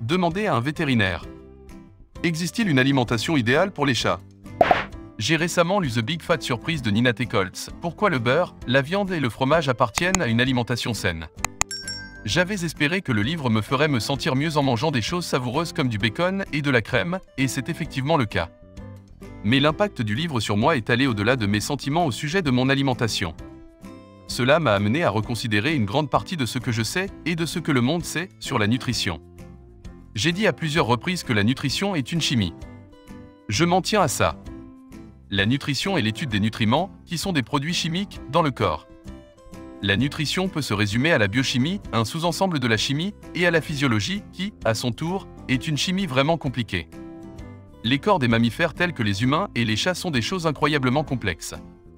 Demandez à un vétérinaire. Existe-t-il une alimentation idéale pour les chats? J'ai récemment lu The Big Fat Surprise de Nina Teicholz. Pourquoi le beurre, la viande et le fromage appartiennent à une alimentation saine. J'avais espéré que le livre me ferait me sentir mieux en mangeant des choses savoureuses comme du bacon et de la crème, et c'est effectivement le cas. Mais l'impact du livre sur moi est allé au-delà de mes sentiments au sujet de mon alimentation. Cela m'a amené à reconsidérer une grande partie de ce que je sais et de ce que le monde sait sur la nutrition. J'ai dit à plusieurs reprises que la nutrition est une chimie. Je m'en tiens à ça. La nutrition est l'étude des nutriments, qui sont des produits chimiques, dans le corps. La nutrition peut se résumer à la biochimie, un sous-ensemble de la chimie, et à la physiologie, qui, à son tour, est une chimie vraiment compliquée. Les corps des mammifères tels que les humains et les chats sont des choses incroyablement complexes.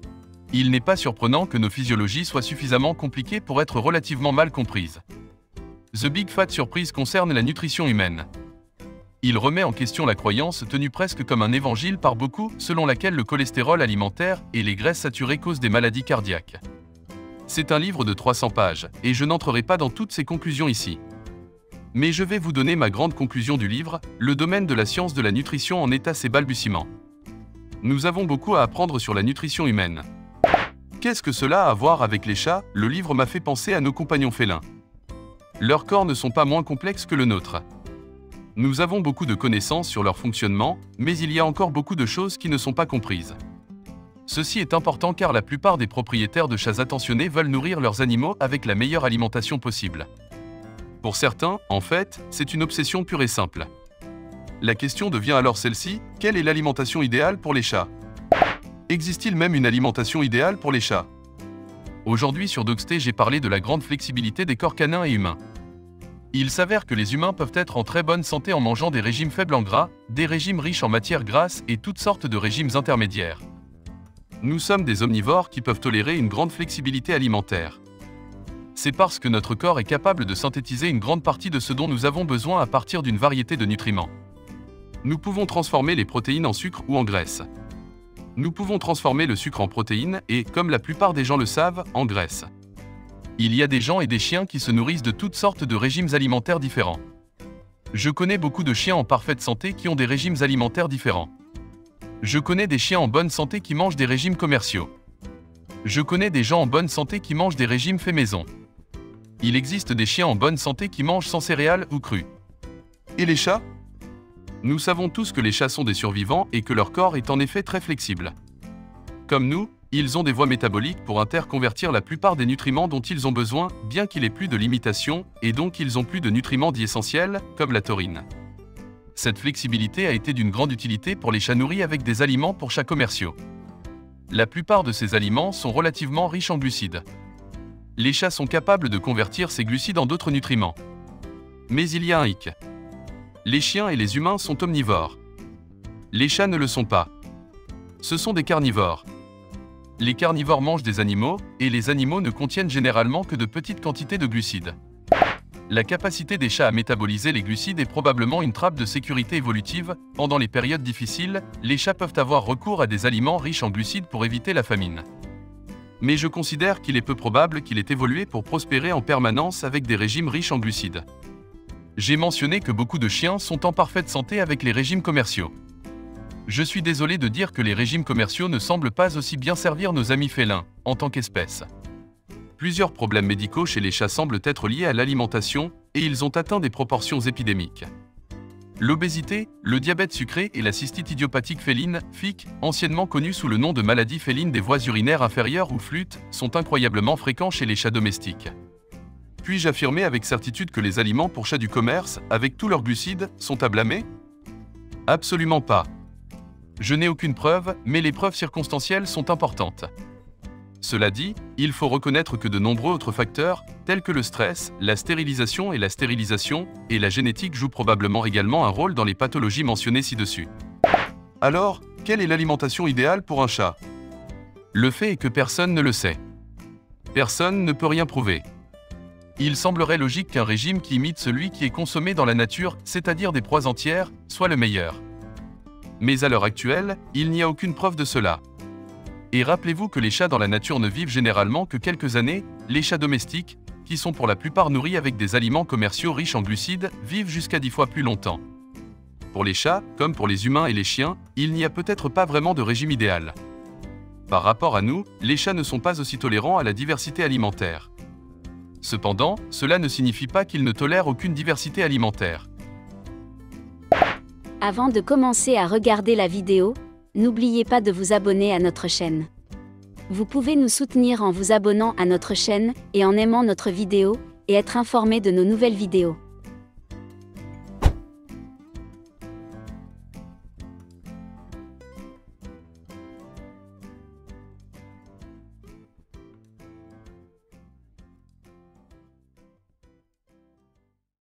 Il n'est pas surprenant que nos physiologies soient suffisamment compliquées pour être relativement mal comprises. The Big Fat Surprise concerne la nutrition humaine. Il remet en question la croyance tenue presque comme un évangile par beaucoup, selon laquelle le cholestérol alimentaire et les graisses saturées causent des maladies cardiaques. C'est un livre de 300 pages, et je n'entrerai pas dans toutes ces conclusions ici. Mais je vais vous donner ma grande conclusion du livre, le domaine de la science de la nutrition en est à ses balbutiements. Nous avons beaucoup à apprendre sur la nutrition humaine. Qu'est-ce que cela a à voir avec les chats? Le livre m'a fait penser à nos compagnons félins. Leurs corps ne sont pas moins complexes que le nôtre. Nous avons beaucoup de connaissances sur leur fonctionnement, mais il y a encore beaucoup de choses qui ne sont pas comprises. Ceci est important car la plupart des propriétaires de chats attentionnés veulent nourrir leurs animaux avec la meilleure alimentation possible. Pour certains, en fait, c'est une obsession pure et simple. La question devient alors celle-ci, quelle est l'alimentation idéale pour les chats? Existe-t-il même une alimentation idéale pour les chats? Aujourd'hui sur Dogsté, j'ai parlé de la grande flexibilité des corps canins et humains. Il s'avère que les humains peuvent être en très bonne santé en mangeant des régimes faibles en gras, des régimes riches en matières grasses et toutes sortes de régimes intermédiaires. Nous sommes des omnivores qui peuvent tolérer une grande flexibilité alimentaire. C'est parce que notre corps est capable de synthétiser une grande partie de ce dont nous avons besoin à partir d'une variété de nutriments. Nous pouvons transformer les protéines en sucre ou en graisse. Nous pouvons transformer le sucre en protéines et, comme la plupart des gens le savent, en graisse. Il y a des gens et des chiens qui se nourrissent de toutes sortes de régimes alimentaires différents. Je connais beaucoup de chiens en parfaite santé qui ont des régimes alimentaires différents. Je connais des chiens en bonne santé qui mangent des régimes commerciaux. Je connais des gens en bonne santé qui mangent des régimes faits maison. Il existe des chiens en bonne santé qui mangent sans céréales ou crus. Et les chats? Nous savons tous que les chats sont des survivants et que leur corps est en effet très flexible. Comme nous, ils ont des voies métaboliques pour interconvertir la plupart des nutriments dont ils ont besoin, bien qu'il ait plus de limitations, et donc ils ont plus de nutriments dits essentiels, comme la taurine. Cette flexibilité a été d'une grande utilité pour les chats nourris avec des aliments pour chats commerciaux. La plupart de ces aliments sont relativement riches en glucides. Les chats sont capables de convertir ces glucides en d'autres nutriments. Mais il y a un hic. Les chiens et les humains sont omnivores. Les chats ne le sont pas. Ce sont des carnivores. Les carnivores mangent des animaux, et les animaux ne contiennent généralement que de petites quantités de glucides. La capacité des chats à métaboliser les glucides est probablement une trappe de sécurité évolutive. Pendant les périodes difficiles, les chats peuvent avoir recours à des aliments riches en glucides pour éviter la famine. Mais je considère qu'il est peu probable qu'il ait évolué pour prospérer en permanence avec des régimes riches en glucides. J'ai mentionné que beaucoup de chiens sont en parfaite santé avec les régimes commerciaux. Je suis désolé de dire que les régimes commerciaux ne semblent pas aussi bien servir nos amis félins, en tant qu'espèce. Plusieurs problèmes médicaux chez les chats semblent être liés à l'alimentation, et ils ont atteint des proportions épidémiques. L'obésité, le diabète sucré et la cystite idiopathique féline, FIC, anciennement connue sous le nom de maladie féline des voies urinaires inférieures ou flûte, sont incroyablement fréquents chez les chats domestiques. Puis-je affirmer avec certitude que les aliments pour chats du commerce, avec tous leurs glucides, sont à blâmer? Absolument pas. Je n'ai aucune preuve, mais les preuves circonstancielles sont importantes. Cela dit, il faut reconnaître que de nombreux autres facteurs, tels que le stress, la stérilisation et la génétique jouent probablement également un rôle dans les pathologies mentionnées ci-dessus. Alors, quelle est l'alimentation idéale pour un chat? Le fait est que personne ne le sait. Personne ne peut rien prouver. Il semblerait logique qu'un régime qui imite celui qui est consommé dans la nature, c'est-à-dire des proies entières, soit le meilleur. Mais à l'heure actuelle, il n'y a aucune preuve de cela. Et rappelez-vous que les chats dans la nature ne vivent généralement que quelques années, les chats domestiques, qui sont pour la plupart nourris avec des aliments commerciaux riches en glucides, vivent jusqu'à 10 fois plus longtemps. Pour les chats, comme pour les humains et les chiens, il n'y a peut-être pas vraiment de régime idéal. Par rapport à nous, les chats ne sont pas aussi tolérants à la diversité alimentaire. Cependant, cela ne signifie pas qu'ils ne tolèrent aucune diversité alimentaire. Avant de commencer à regarder la vidéo, n'oubliez pas de vous abonner à notre chaîne. Vous pouvez nous soutenir en vous abonnant à notre chaîne et en aimant notre vidéo, et être informé de nos nouvelles vidéos.